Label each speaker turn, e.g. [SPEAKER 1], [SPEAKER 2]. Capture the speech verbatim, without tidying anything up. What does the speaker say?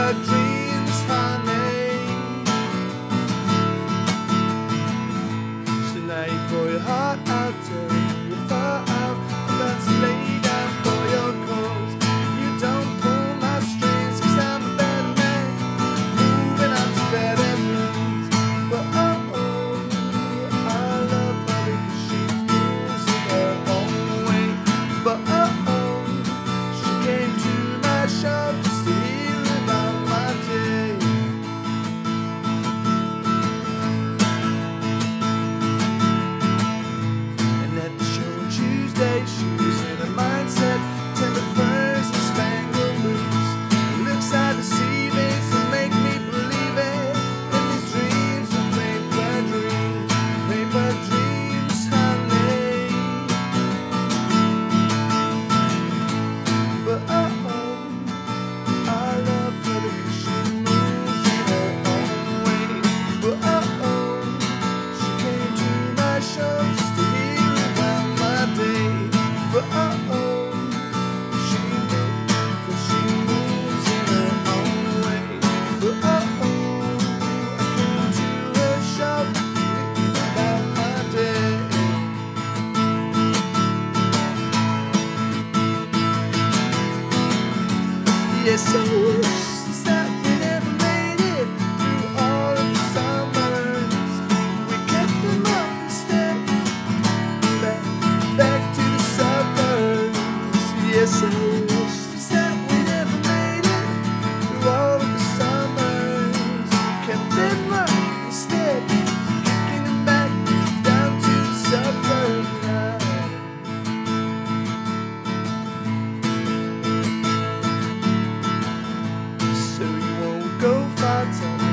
[SPEAKER 1] paper dreams, honey. So now you pour your heart out, turn your far out, I'm about to lay down for your cause. You don't pull my strings, cause I'm a better man, moving on to better things. But oh, oh, I love her because she moves in her own way. But oh, oh, she came to my shop just to hear about my day. And at the show on Tuesday, she was in a mindset, tender furs and spangled boots. Looks are deceiving, so make me believe it. In these dreams of paper dreams, paper dreams, honey. But oh, oh, I love her because she moves in her own way. But oh, oh, she came to my show just to hear about my day. But oh, oh, she moves, cause she moves in her own way. But oh, oh, I came to her shop to hear about my day. Yes, I wish that we never made it through all of the summers. We kept them up instead, back, back to the suburbs. Yes, I wish that we never made it through all of the summers. We kept them up instead, kicking them back down to the suburbs now. So you won't go far, tell me